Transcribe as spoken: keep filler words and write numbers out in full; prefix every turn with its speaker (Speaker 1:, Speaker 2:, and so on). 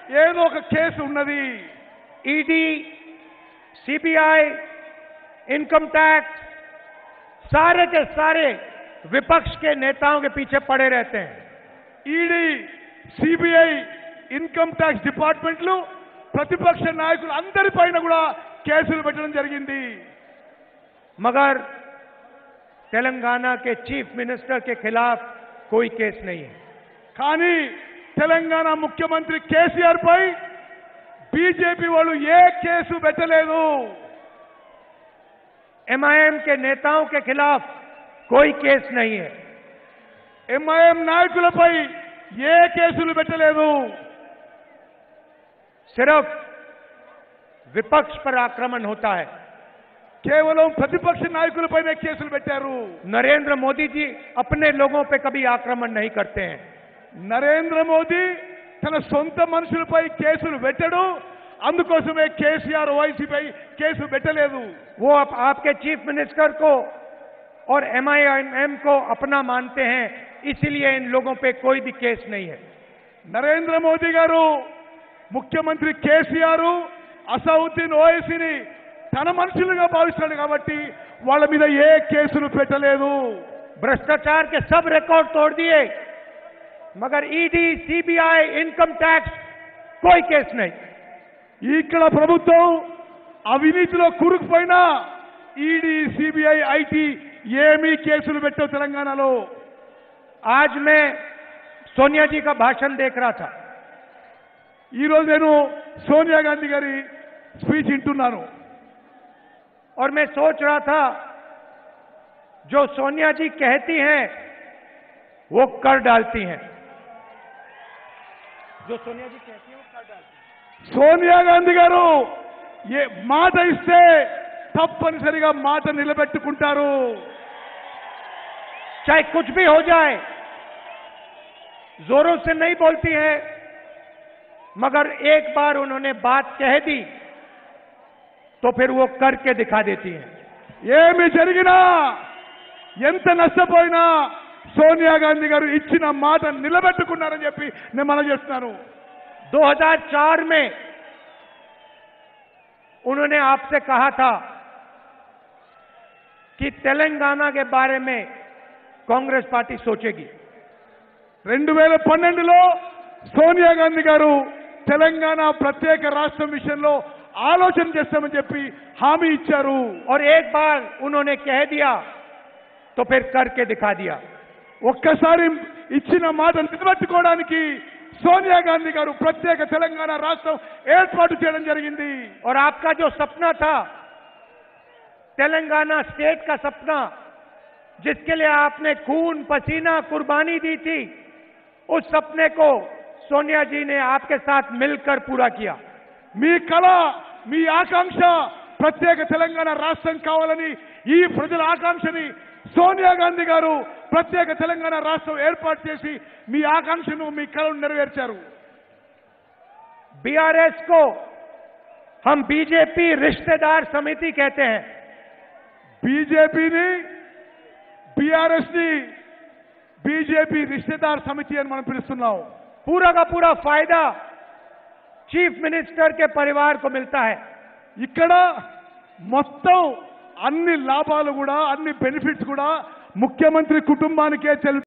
Speaker 1: ఏదో ఒక కేసు ఉన్నది.
Speaker 2: ईडी, सीबीआई, इनकम टैक्स, सारे के सारे विपक्ष के नेताओं के पीछे पड़े रहते हैं.
Speaker 1: ఈడీ, సిబిఐ, ఇన్కమ్ ట్యాక్స్ డిపార్ట్మెంట్లు ప్రతిపక్ష నాయకులు అందరిపైన కూడా కేసులు పెట్టడం జరిగింది.
Speaker 2: मगर तेलंगाना के चीफ मिनिस्टर के खिलाफ कोई केस नहीं है.
Speaker 1: కానీ తెలంగాణ ముఖ్యమంత్రి కేసీఆర్ పై బీజేపీ వాళ్ళు ఏ కేసు పెట్టలేదు.
Speaker 2: एमआईएम के नेताओं के खिलाफ कोई केस नहीं है.
Speaker 1: ఎంఐఎం నాయకులపై ఏ కేసులు పెట్టలేదు.
Speaker 2: सिर्फ विपक्ष पर आक्रमण होता है.
Speaker 1: కేవలం ప్రతిపక్ష నాయకులపైనే కేసులు పెట్టారు.
Speaker 2: नरेंद्र मोदी जी अपने लोगों पे कभी आक्रमण नहीं करते हैं.
Speaker 1: నరేంద్ర మోదీ తన సొంత మనుషులపై కేసులు పెట్టడు. అందుకోసమే కేసీఆర్ ఓవైసీపై కేసు పెట్టలేదు.
Speaker 2: वो आप, आपके चीफ मिनिस्टर को और एमआईएम को अपना मानते हैं, इसलिए इन लोगों पे कोई भी केस नहीं है.
Speaker 1: నరేంద్ర మోదీ గారు ముఖ్యమంత్రి కేసీఆర్ అసౌద్దీన్ ఓవైసీని తన మనుషులుగా భావిస్తాడు కాబట్టి వాళ్ళ మీద ఏ కేసులు పెట్టలేదు.
Speaker 2: भ्रष्टाचार के सब रिकॉर्ड तोड़ दिए, मगर ईडी, सीबीआई, इनकम टैक्स कोई केस नहीं.
Speaker 1: ఇక్కడ ప్రభుత్వం అవినీతిలో కూరుకుపోయినా ఈడీ, సిబిఐ, ఐటీ ఏమీ కేసులు పెట్టవు తెలంగాణలో.
Speaker 2: आज मैं सोनिया जी का भाषण देख रहा था.
Speaker 1: ఈ రోజు నేను సోనియా గాంధీ గారి స్పీచ్ వింటున్నాను.
Speaker 2: और मैं सोच रहा था, जो सोनिया जी कहती हैं वो कर डालती हैं. जो सोनिया जी कहती हैं वो कर डालती हैं.
Speaker 1: సోనియా గాంధీ గారు ఏ మాట ఇస్తే తప్పనిసరిగా మాట నిలబెట్టుకుంటారు.
Speaker 2: चाहे कुछ भी हो जाए, जोरों से नहीं बोलती हैं, मगर एक बार उन्होंने बात कह दी तो फिर वो करके दिखा देती हैं.
Speaker 1: ఏమి జరిగినా ఎంత నష్టపోయినా సోనియా గాంధీ గారు ఇచ్చిన మాట నిలబెట్టుకున్నారని చెప్పి నేను మనం చేస్తున్నాను.
Speaker 2: दो हज़ार चार में उन्होंने आपसे कहा था कि तेलंगाना के बारे में कांग्रेस पार्टी सोचेगी.
Speaker 1: రెండు వేల పన్నెండులో సోనియా గాంధీ గారు తెలంగాణ ప్రత్యేక రాష్ట్రం విషయంలో ఆలోచన చేస్తామని చెప్పి హామీ ఇచ్చారు.
Speaker 2: और एक बार उन्होंने कह दिया तो फिर करके दिखा दिया.
Speaker 1: ఒక్కసారి ఇచ్చిన మాట నిలబెట్టుకోవడానికి సోనియా గాంధీ గారు ప్రత్యేక తెలంగాణ రాష్ట్రం ఏర్పాటు చేయడం జరిగింది.
Speaker 2: और आपका जो सपना था, तेलंगाना स्टेट का सपना, जिसके लिए आपने खून पसीना कुर्बानी दी थी, उस सपने को सोनिया जी ने आपके साथ मिलकर पूरा किया.
Speaker 1: మీ కళ, మీ ఆకాంక్ష ప్రత్యేక తెలంగాణ రాష్ట్రం కావాలని ఈ ప్రజల ఆకాంక్షని సోనియా గాంధీ గారు ప్రత్యేక తెలంగాణ రాష్ట్రం ఏర్పాటు చేసి మీ ఆకాంక్షను, మీ కళను నెరవేర్చారు.
Speaker 2: बीआरएस को हम बीजेपी रिश्तेदार समिति कहते हैं.
Speaker 1: బీజేపీని, బీఆర్ఎస్ ని బీజేపీ రిశ్తేదార్ సమితి అని మనం పిలుస్తున్నాం.
Speaker 2: पूरा का पूरा फायदा चीफ मिनिस्टर के परिवार को मिलता है.
Speaker 1: ఇక్కడ మొత్తం అన్ని లాభాలు కూడా, అన్ని బెనిఫిట్స్ కూడా ముఖ్యమంత్రి కుటుంబానికే చెల్లు